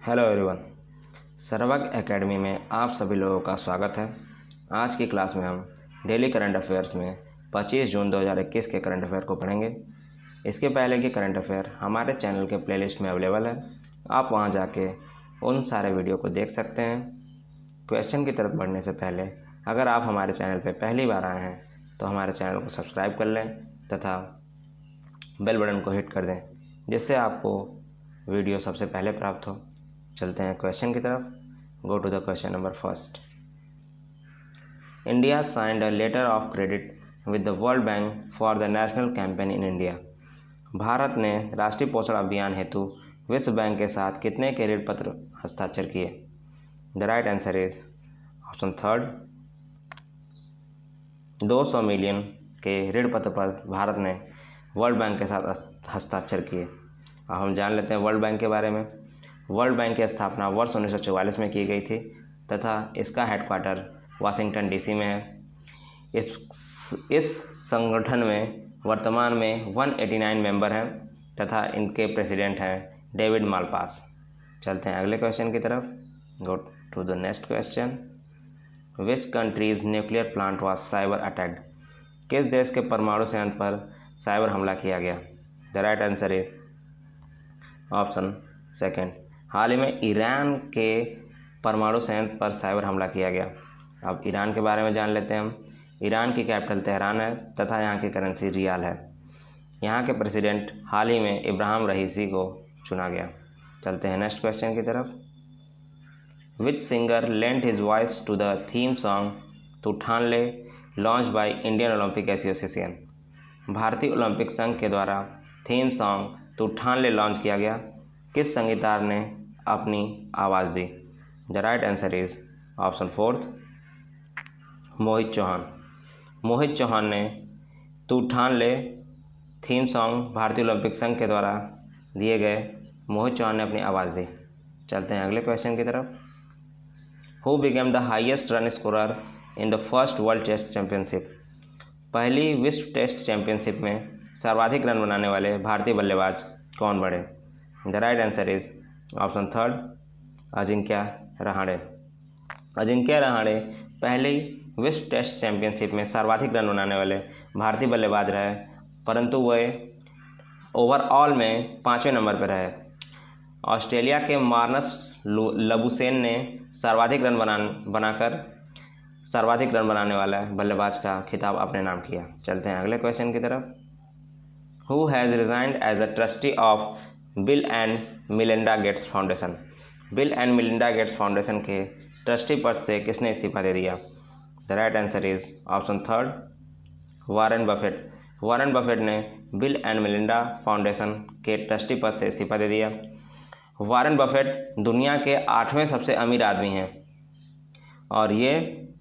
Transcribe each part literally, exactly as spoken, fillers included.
Hello everyone, सर्वज्ञ academy में आप सभी लोगों का स्वागत है। आज की क्लास में हम डेली करंट अफेयर्स में पच्चीस जून दो हज़ार इक्कीस के करंट अफेयर को पढ़ेंगे। इसके पहले के करंट अफेयर हमारे चैनल के प्लेलिस्ट में अवेलेबल है, आप वहां जाके उन सारे वीडियो को देख सकते हैं। क्वेश्चन की तरफ बढ़ने से पहले अगर आप हमारे चैनल पर पहली बार आए हैं तो हमारे चैनल को सब्सक्राइब कर लें तथा बेल बटन को हिट कर दें, जिससे आपको वीडियो सबसे पहले प्राप्त हो। चलते हैं क्वेश्चन की तरफ। Go to the question number first. India signed a letter of credit with the World Bank for the national campaign in India. Bharat ने राष्ट्रीय पोषण अभियान हेतु विश्व बैंक के साथ कितने के ऋण पत्र हस्ताक्षर किए? The right answer is option third, दो सौ मिलियन के ऋण पत्र पर भारत ने वर्ल्ड बैंक के साथ हस्ताक्षर किए। अब हम जान लेते हैं वर्ल्ड बैंक के बारे में। वर्ल्ड बैंक की स्थापना वर्ष उन्नीस सौ चौवालीस में की गई थी तथा इसका हेडक्वार्टर वाशिंगटन डीसी में है। इस इस संगठन में वर्तमान में एक सौ नवासी मेंबर हैं तथा इनके प्रेसिडेंट हैं डेविड मालपास। चलते हैं अगले क्वेश्चन की तरफ। Go to the next question. Which countries nuclear plant was cyber attacked. किस देश के परमाणु संयंत्र पर साइबर हमला किया गया? The right answer is option second, हाल ही में ईरान के परमाणु संयंत्र पर साइबर हमला किया गया। अब ईरान के बारे में जान लेते हैं हम। ईरान की कैपिटल तेहरान है तथा यहाँ की करेंसी रियाल है। यहाँ के प्रेसिडेंट हाल ही में इब्राहिम रईसी को चुना गया। चलते हैं नेक्स्ट क्वेश्चन की तरफ। Which singer lent his voice to the theme song Tu Thaan Le launch by Indian Olympic Association. भारतीय ओलंपिक संघ के द्वारा theme song Tu Thaan Le launch किया गया। किस संगीतकार ने अपनी आवाज़ दी? The right answer is option fourth, Mohit Chauhan. Mohit Chauhan ने तू ठान ले थीम सॉन्ग भारतीय ओलंपिक संघ के द्वारा दिए गए मोहित चौहान ने अपनी आवाज़ दी। चलते हैं अगले क्वेश्चन की तरफ। Who became the highest run scorer in the first World Test Championship. पहली विश्व टेस्ट चैंपियनशिप में सर्वाधिक रन बनाने वाले भारतीय बल्लेबाज कौन बने? The right answer is option third, Ajinkya Rahane. Ajinkya Rahane पहले विश्व टेस्ट चैंपियनशिप में सर्वाधिक रन बनाने वाले भारतीय बल्लेबाज रहे, परंतु वे ओवरऑल में पाँचवें नंबर पर रहे। ऑस्ट्रेलिया के मार्नस लबुशेन ने सर्वाधिक रन बना बनाकर सर्वाधिक रन बनाने वाला बल्लेबाज का खिताब अपने नाम किया। चलते हैं अगले क्वेश्चन की तरफ। Who has resigned as a trustee of Bill and Melinda Gates Foundation. Bill and Melinda Gates Foundation के ट्रस्टी पद से किसने इस्तीफा दे दिया? The right answer is option third, Warren Buffett. Warren Buffett ने बिल एंड मिलिंडा फाउंडेशन के trustee पद से इस्तीफा दे दिया। वारेन बफेट दुनिया के आठवें सबसे अमीर आदमी हैं और ये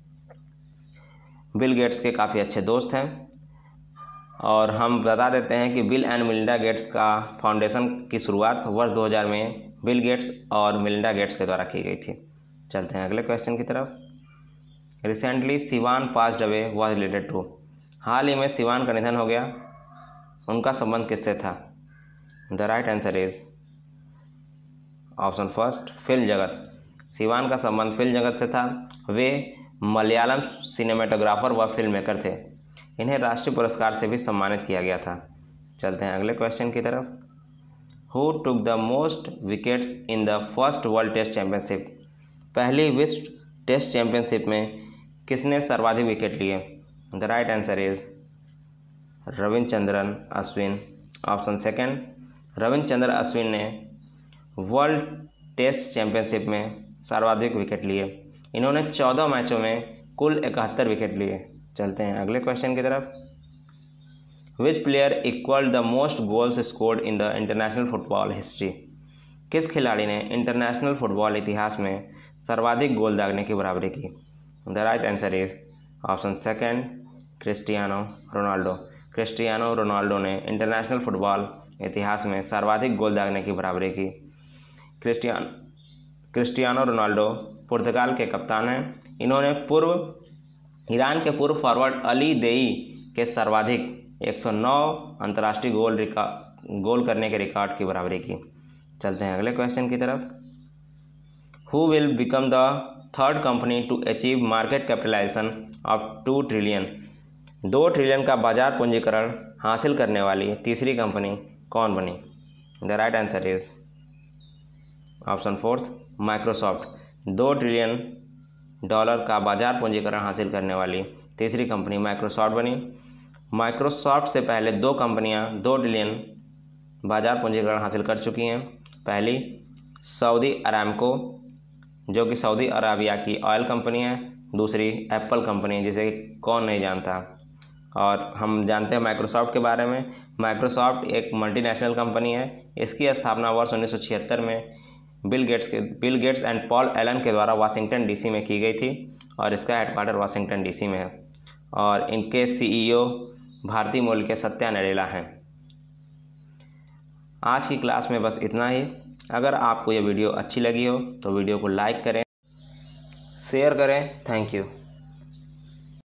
बिल गेट्स के काफ़ी अच्छे दोस्त हैं। और हम बता देते हैं कि बिल एंड मिलिंडा गेट्स का फाउंडेशन की शुरुआत वर्ष दो हज़ार में बिल गेट्स और मिलिंडा गेट्स के द्वारा की गई थी। चलते हैं अगले क्वेश्चन की तरफ। Recently Sivan passed away was related to. हाल ही में सिवान का निधन हो गया, उनका संबंध किससे था? The right answer is option first, film जगत। सिवान का संबंध फिल्म जगत से था। वे मलयालम सिनेमेटोग्राफर व फिल्म मेकर थे। इन्हें राष्ट्रीय पुरस्कार से भी सम्मानित किया गया था। चलते हैं अगले क्वेश्चन की तरफ। Who took the most wickets in the first World Test Championship. पहली विश्व टेस्ट चैंपियनशिप में किसने सर्वाधिक विकेट लिए? The right answer is Ravichandran Ashwin. Option second, Ravichandran Ashwin ने वर्ल्ड टेस्ट चैंपियनशिप में सर्वाधिक विकेट लिए। इन्होंने चौदह मैचों में कुल इकहत्तर विकेट लिए। चलते हैं अगले क्वेश्चन की तरफ। Which player equal the most goals scored in the international football history. किस खिलाड़ी ने इंटरनेशनल फुटबॉल इतिहास में सर्वाधिक गोल दागने की बराबरी की? The right answer is option second, Cristiano Ronaldo. Cristiano Ronaldo ने इंटरनेशनल फुटबॉल इतिहास में सर्वाधिक गोल दागने की बराबरी की। क्रिस्टियान क्रिस्टियानो रोनाल्डो पुर्तगाल के कप्तान हैं। इन्होंने पूर्व ईरान के पूर्व फॉरवर्ड अली देई के सर्वाधिक एक सौ नौ अंतर्राष्ट्रीय गोल रिकॉर्ड गोल करने के रिकॉर्ड की बराबरी की। चलते हैं अगले क्वेश्चन की तरफ। Who will become the third company to achieve market capitalisation of two trillion. दो ट्रिलियन का बाजार पूंजीकरण हासिल करने वाली तीसरी कंपनी कौन बनी? The right answer is option fourth, Microsoft. दो ट्रिलियन डॉलर का बाजार पूंजीकरण हासिल करने वाली तीसरी कंपनी माइक्रोसॉफ्ट बनी। माइक्रोसॉफ्ट से पहले दो कंपनियां दो ट्रिलियन बाजार पूंजीकरण हासिल कर चुकी हैं। पहली सऊदी अरामको, जो कि सऊदी अरबिया की ऑयल कंपनी है। दूसरी एप्पल कंपनी, जिसे कौन नहीं जानता। और हम जानते हैं माइक्रोसॉफ्ट के बारे में। माइक्रोसॉफ्ट एक मल्टीनेशनल कंपनी है। इसकी स्थापना वर्ष उन्नीस सौ छिहत्तर में बिल गेट्स के Bill Gates and Paul Allen के द्वारा वाशिंगटन डीसी में की गई थी और इसका हेडक्वार्टर वाशिंगटन डीसी में है। और इनके सीईओ भारतीय मूल के सत्या नडेला हैं। आज की क्लास में बस इतना ही। अगर आपको ये वीडियो अच्छी लगी हो तो वीडियो को लाइक करें, शेयर करें। Thank you.